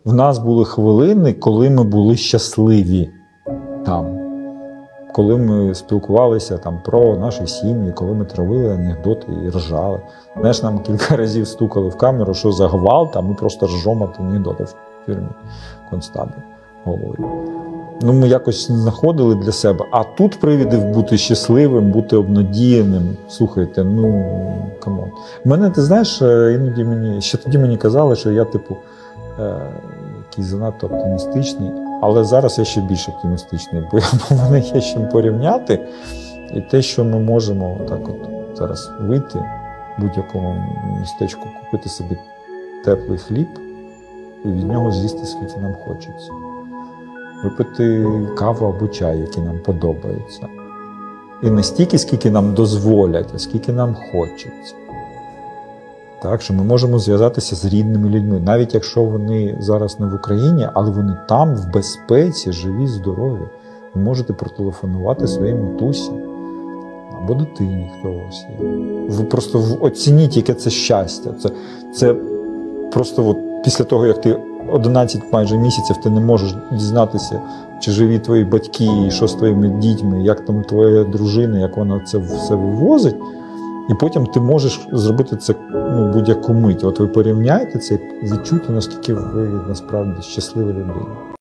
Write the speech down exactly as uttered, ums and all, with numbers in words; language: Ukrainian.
в нас були хвилини, коли ми були щасливі там. Коли ми спілкувалися там про наші сім'ї, коли ми травили анекдоти і ржали. Знаєш, нам кілька разів стукали в камеру, що за гвалт, а ми просто ржемо от анекдоти в фірмі концтабір головою. Ну, ми якось знаходили для себе. А тут привідів бути щасливим, бути обнадіяним. Слухайте, ну, камон. Мене, ти знаєш, іноді мені, ще тоді мені казали, що я, типу, е, якийсь занадто оптимістичний. Але зараз я ще більш оптимістичний, бо в мене є з чим порівняти. І те, що ми можемо так от зараз вийти в будь-якому містечку, купити собі теплий хліб і від нього з'їсти, скільки нам хочеться. Випити каву або чай, який нам подобається. І не стільки, скільки нам дозволять, а скільки нам хочеться. Так, що ми можемо зв'язатися з рідними людьми, навіть якщо вони зараз не в Україні, але вони там, в безпеці, живі, здорові. Ви можете протелефонувати своїй матусі або дитині, хто у вас є. Ви просто оцініть, яке це щастя. Це, це просто от після того, як ти одинадцять майже місяців, ти не можеш дізнатися, чи живі твої батьки, і що з твоїми дітьми, як там твоя дружина, як вона це все вивозить. І потім ти можеш зробити це, ну, будь-яку мить. От ви порівняєте це і відчуєте, наскільки ви насправді щаслива людина.